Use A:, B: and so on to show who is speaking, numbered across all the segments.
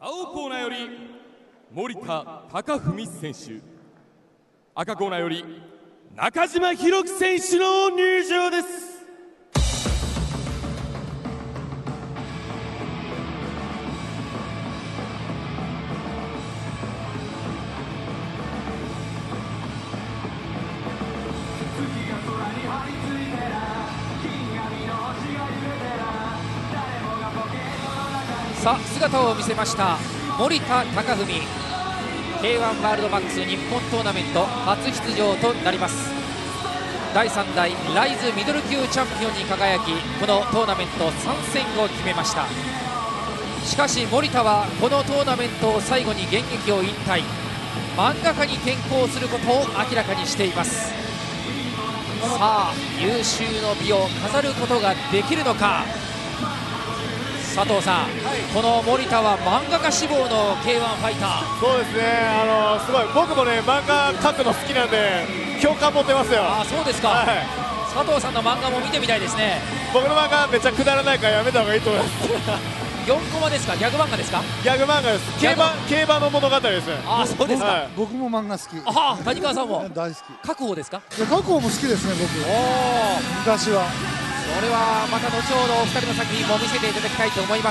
A: 青コーナーより森田貴文選手、赤コーナーより中島弘樹選手の入場です。
B: さあ姿を見せました森田貴文、 K1 ワールドマックス日本トーナメント初出場となります。第3代ライズミドル級チャンピオンに輝き、このトーナメント参戦を決めました。しかし森田はこのトーナメントを最後に現役を引退、漫画家に転向することを明らかにしています。さあ有終の美を飾ることができるのか。佐藤さん、この森田は漫画家志望の K1 ファイター。
C: そうですね、すごい、僕もね漫画描くの好きなんで共感持ってますよ。
B: あ、そうですか、はい、佐藤さんの漫画も見てみたいですね。
C: 僕の漫画めっちゃくだらないからやめた方がいいと思います
B: 4コマですか、ギャグ漫画ですか。
C: ギャグ漫画です。競馬の物語ですね。
B: あ、そうですか、はい、
D: 僕も漫画好き。
B: あ、谷川さんも
D: 大好き。
B: 書く方ですか。
D: いや、書く方も好きですね、僕。昔は。
B: それはまた後ほどお二人の作品も見せていただきたいと思います。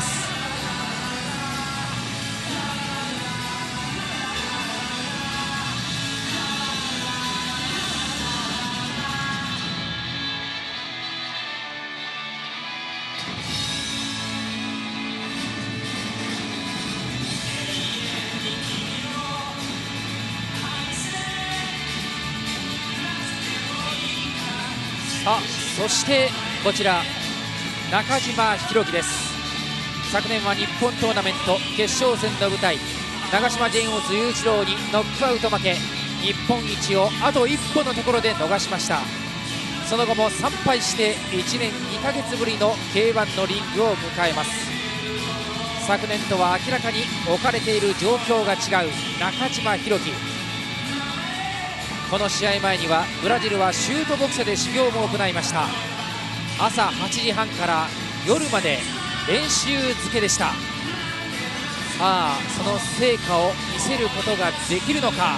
B: さあそしてこちら中島弘樹です。昨年は日本トーナメント決勝戦の舞台、長島ジェインオス雄一郎にノックアウト負け、日本一をあと一歩のところで逃しました。その後も3敗して1年2ヶ月ぶりの K1 のリングを迎えます。昨年とは明らかに置かれている状況が違う中島弘樹。この試合前にはブラジルはシュートボクサで修行も行いました。朝8時半から夜まで練習漬けでした。さあその成果を見せることができるのか。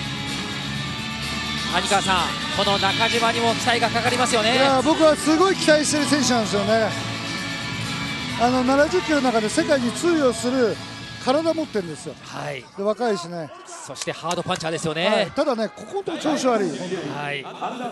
B: 谷川さん、この中島にも期待がかかりますよね。
D: いや、僕はすごい期待してる選手なんですよね。70キロの中で世界に通用する体持ってるんですよ、はい、で若いしね。
B: そしてハードパンチャーですよね、
D: はい、ただね、ここと調子悪い、
B: はい、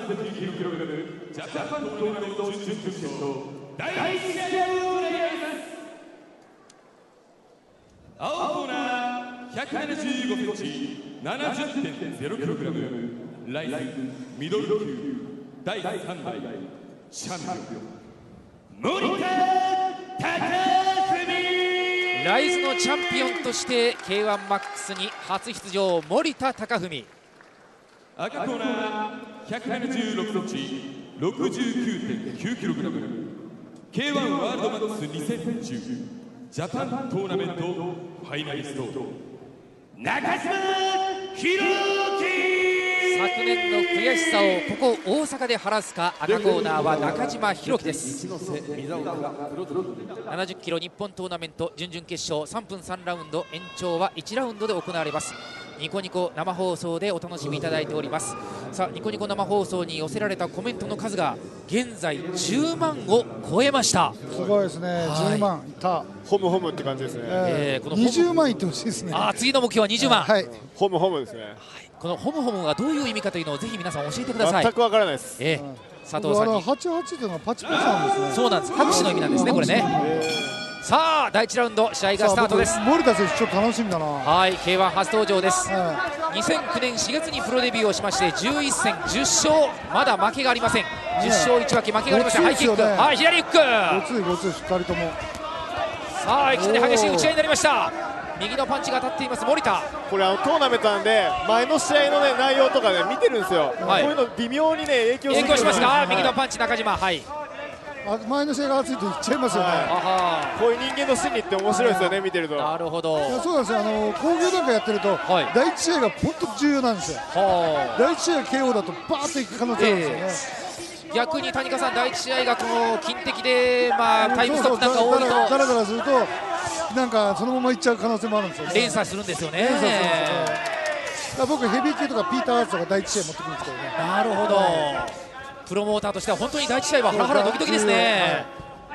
A: 青コーナー175センチ 70.0kg ライズミドル級第3代チャンピオン森田貴文。
B: ライズのチャンピオンとして K1 マックスに初出場、森田貴文。
A: 赤コーナー176センチ 69.9kg K1 ワールドマックス2010ジャパントーナメントファイナリスト中島弘樹。
B: 昨年の悔しさをここ大阪で晴らすか。赤コーナーは中島弘樹です。70キロ日本トーナメント準々決勝3分3ラウンド、延長は1ラウンドで行われます。ニコニコ生放送でお楽しみいただいております。さあニコニコ生放送に寄せられたコメントの数が現在10万を超えました。
D: すごいですね、10万いった。
C: ホムホムって感じですね。
D: この20万いってほしいですね。
B: 次の目標は20万、
D: はい、
C: ホムホムですね。
B: このホムホムがどういう意味かというのをぜひ皆さん教えてください。
C: 全くわからないです。
B: 佐藤さんに
D: 88というのはパチパチなんですね。
B: そうなんです、拍手の意味なんですね、これね。さあ第1ラウンド試合がスタートです。
D: 森田選手ちょっと楽しみだな。
B: はい、K1 初登場です、2009年4月にプロデビューをしまして11戦10勝、まだ負けがありません。10勝1分け、負けがありません。ハイキック、はい、左フック、
D: ごつい2人とも。
B: さあいきなり激しい打ち合いになりました。右のパンチが当たっています森田。
C: これトーナメントなんで前の試合の、ね、内容とかね見てるんですよ、はい、こういうの微妙にね影響
B: しますか、はい、右のパンチ中島、はい、
D: 前の試合が熱いと言っちゃいますよね、
C: はい、こういう人間の心理って面白いですよね、見てると。
B: なるほど。
D: いやそうなんですよ、興行なんかやってると、はい、第1試合が本当重要なんですよ。第1試合 KO だとバーッといく可能性あるんですよね。
B: 逆に谷川さん、第1試合がこの金的で、タイムストップなんか多いと
D: ダラダラするとなんかそのままいっちゃう可能性もあるんですよね。
B: 連鎖するんですよね。
D: 連鎖するんですよね。だから僕ヘビー級とかピーター・アーツとか第1試合持ってくるんですけどね。
B: なるほど。プロモーターとしては本当に第1試合はハラハラドキドキですね。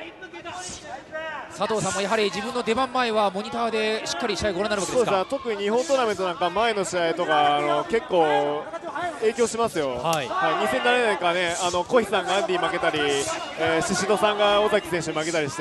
B: 佐藤さんもやはり自分の出番前はモニターでしっかり試合をご覧になるわけですか。
C: 特に日本トーナメントなんか前の試合とか結構影響しますよ。2007年からね、小日さんがアンディ負けたり、宍戸さんが尾崎選手負けたりして、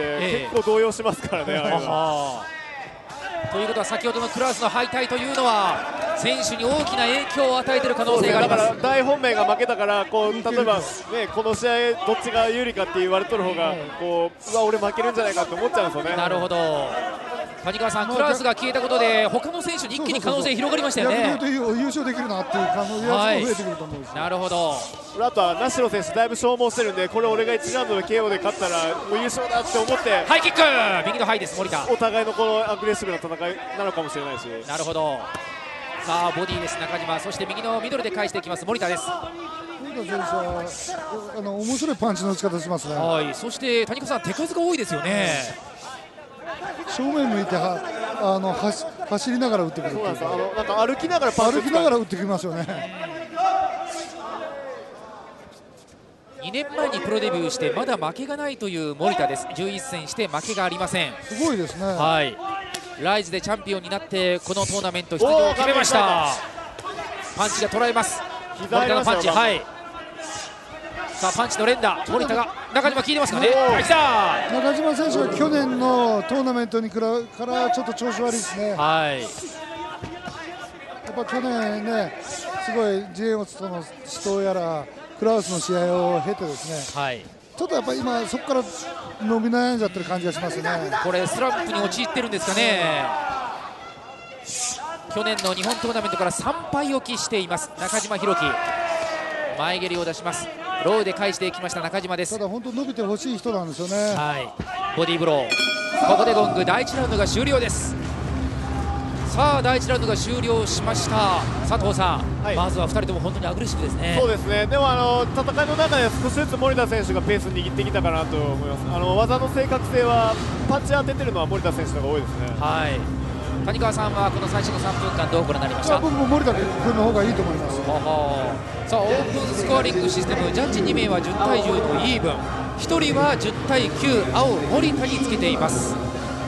C: 結構動揺しますからね。
B: ということは先ほどのクラスの敗退というのは選手に大きな影響を与えている可能性があります。
C: だから大本命が負けたから例えば、ね、この試合どっちが有利かって言われとる方がうわ俺負けるんじゃないかって思っちゃうんですよね。
B: なるほど。谷川さん、クラスが消えたことで他の選手に一気に可能性広がりましたよね。
D: 逆に言うと優勝できるなっていう可能性が増えてくると思うんですよ。
B: なるほど。
C: あとはナシロ選手だいぶ消耗してるんで、これ俺が1ラウンドで KO で勝ったらもう優勝だって思って、
B: ハイキック右のハイです森田。
C: お互いのこのアグレッシブな戦いなのかもしれないし。
B: なるほど。さあボディです中島、そして右のミドルで返していきます森田です。
D: 森田選手は面白いパンチの打ち方しますね。
B: はい。そして谷川さん手数が多いですよね。
D: 正面向いて走りながら打ってくるっていう。
C: そうなんですよ。なんか歩きながらパンチ
D: 歩きながら打ってきますよね。
B: 2年前にプロデビューしてまだ負けがないという森田です。11戦して負けがありません。
D: すごいですね。
B: はい。ライズでチャンピオンになってこのトーナメント出場を決めました。パンチが捉えます。森田のパンチ、はい。さあパンチの連打、森田が中島効いてますかね。
D: 中島選手は去年のトーナメントにからちょっと調子悪いですね。
B: はい。
D: やっぱ去年ね、すごいジェイオスとの死闘やらクラウスの試合を経てですね、はい、ちょっとやっぱり今そこから伸び悩んじゃってる感じがしますね。
B: これスランプに陥ってるんですかね。去年の日本トーナメントから3敗を喫しています中島弘樹。前蹴りを出します。ローで返していきました中島です。
D: ただ本当伸びてほしい人なんですよね。
B: はい。ボディーブロー。ここでゴング、第1ラウンドが終了です。さあ第1ラウンドが終了しました。佐藤さん、はい、まずは2人とも本当にアグレッシブですね。
C: そうですね。でも戦いの中で少しずつ森田選手がペース握ってきたかなと思います。技の正確性はパンチ当ててるのは森田選手の方が多いですね。
B: はい。谷川さんはこの最初の3分間どうご覧になりました？
D: 僕も森田君の方がいいと思います。
B: さあオープンスコアリングシステム、ジャッジ2名は10対10のイーブン、1人は10対9、青森田につけています。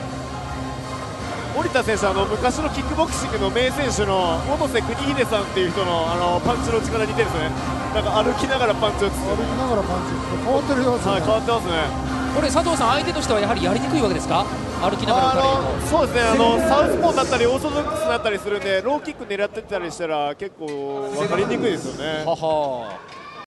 C: 森田選手は昔のキックボクシングの名選手の元瀬邦秀さんっていう人のパンチの力に似てるんですね。なんか歩きながらパンチを打つ。
D: 歩きながらパンチ変わってるようですね。
C: はい、変わってますね。
B: これ佐藤さん、相手としてはやはりやりにくいわけですか？歩きながら打たれると。
C: そうですね。サウスポーだったりオーソドックスだったりするんで、ローキック狙ってたりしたら結構分かりにくいですよね。
B: はは。